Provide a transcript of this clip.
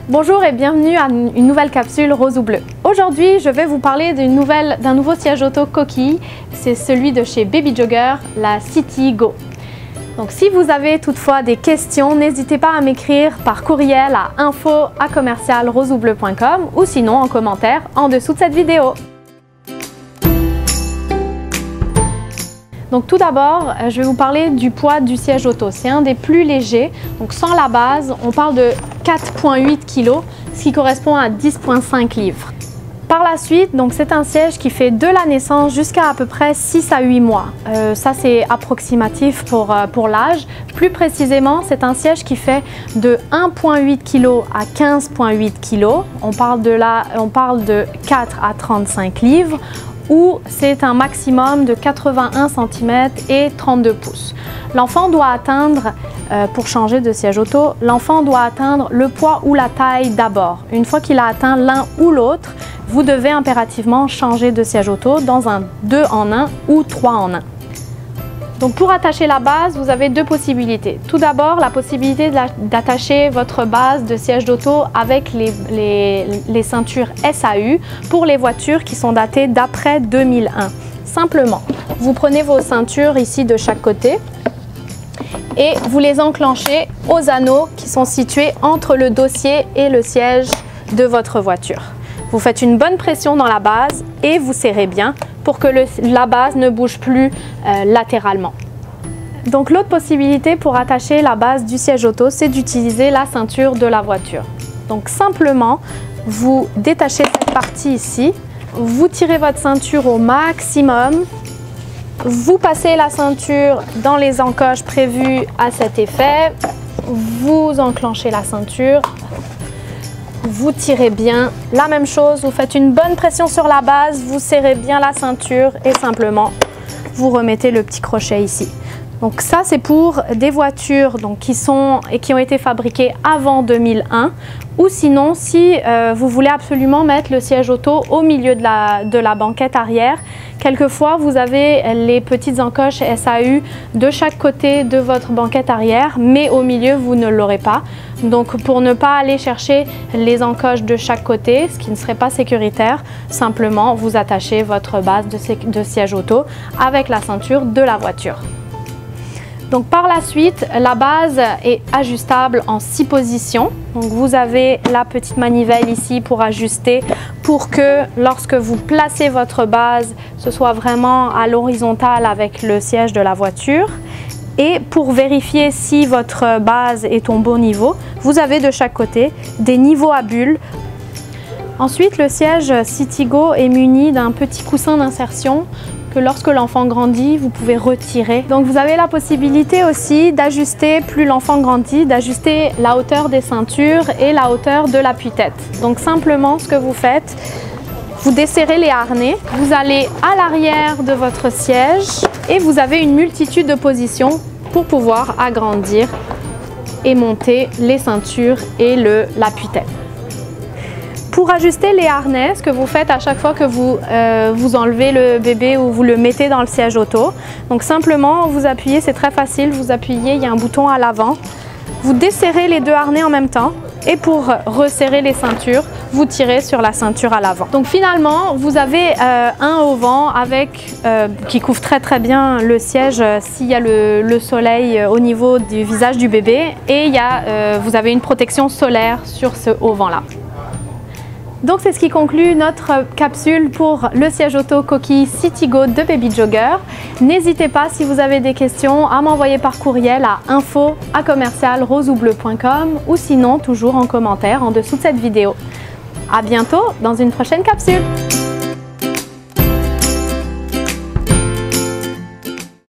Bonjour et bienvenue à une nouvelle capsule rose ou bleu. Aujourd'hui, je vais vous parler d'un nouveau siège auto coquille. C'est celui de chez Baby Jogger, la City-Go. Donc si vous avez toutefois des questions, n'hésitez pas à m'écrire par courriel à info@roseoubleu.com ou sinon en commentaire en dessous de cette vidéo. Donc tout d'abord, je vais vous parler du poids du siège auto. C'est un des plus légers. Donc sans la base, on parle de 4,8 kg, ce qui correspond à 10,5 livres. Par la suite, donc c'est un siège qui fait de la naissance jusqu'à à peu près 6 à 8 mois. Ça c'est approximatif pour l'âge. Plus précisément, c'est un siège qui fait de 1,8 kg à 15,8 kg. On parle de 4 à 35 livres. Ou c'est un maximum de 81 cm et 32 pouces. L'enfant doit atteindre, pour changer de siège auto, l'enfant doit atteindre le poids ou la taille d'abord. Une fois qu'il a atteint l'un ou l'autre, vous devez impérativement changer de siège auto dans un 2 en 1 ou 3 en 1. Donc pour attacher la base, vous avez deux possibilités. Tout d'abord, la possibilité d'attacher votre base de siège d'auto avec les ceintures SAU pour les voitures qui sont datées d'après 2001. Simplement, vous prenez vos ceintures ici de chaque côté et vous les enclenchez aux anneaux qui sont situés entre le dossier et le siège de votre voiture. Vous faites une bonne pression dans la base et vous serrez bien pour que la base ne bouge plus latéralement. Donc l'autre possibilité pour attacher la base du siège auto, c'est d'utiliser la ceinture de la voiture. Donc simplement, vous détachez cette partie ici, vous tirez votre ceinture au maximum, vous passez la ceinture dans les encoches prévues à cet effet, vous enclenchez la ceinture, vous tirez bien. La même chose, vous faites une bonne pression sur la base, vous serrez bien la ceinture et simplement vous remettez le petit crochet ici. Donc ça c'est pour des voitures qui ont été fabriquées avant 2001 ou sinon si vous voulez absolument mettre le siège auto au milieu de la banquette arrière. Quelquefois vous avez les petites encoches SAU de chaque côté de votre banquette arrière mais au milieu vous ne l'aurez pas. Donc pour ne pas aller chercher les encoches de chaque côté, ce qui ne serait pas sécuritaire, simplement vous attachez votre base de siège auto avec la ceinture de la voiture. Donc par la suite, la base est ajustable en 6 positions. Donc vous avez la petite manivelle ici pour ajuster pour que lorsque vous placez votre base, ce soit vraiment à l'horizontale avec le siège de la voiture. Et pour vérifier si votre base est au bon niveau, vous avez de chaque côté des niveaux à bulles. Ensuite, le siège City-Go est muni d'un petit coussin d'insertion que lorsque l'enfant grandit, vous pouvez retirer. Donc vous avez la possibilité aussi d'ajuster, plus l'enfant grandit, d'ajuster la hauteur des ceintures et la hauteur de l'appui-tête. Donc simplement, ce que vous faites, vous desserrez les harnais, vous allez à l'arrière de votre siège et vous avez une multitude de positions pour pouvoir agrandir et monter les ceintures et l'appui-tête. Pour ajuster les harnais, ce que vous faites à chaque fois que vous enlevez le bébé ou vous le mettez dans le siège auto, donc simplement vous appuyez, c'est très facile, vous appuyez, il y a un bouton à l'avant, vous desserrez les deux harnais en même temps et pour resserrer les ceintures, vous tirez sur la ceinture à l'avant. Donc finalement, vous avez un auvent qui couvre très bien le siège s'il y a le soleil au niveau du visage du bébé et vous avez une protection solaire sur ce auvent-là. Donc c'est ce qui conclut notre capsule pour le siège auto coquille City-Go de Baby Jogger. N'hésitez pas si vous avez des questions à m'envoyer par courriel à info@roseoubleu.com ou sinon toujours en commentaire en dessous de cette vidéo. À bientôt dans une prochaine capsule.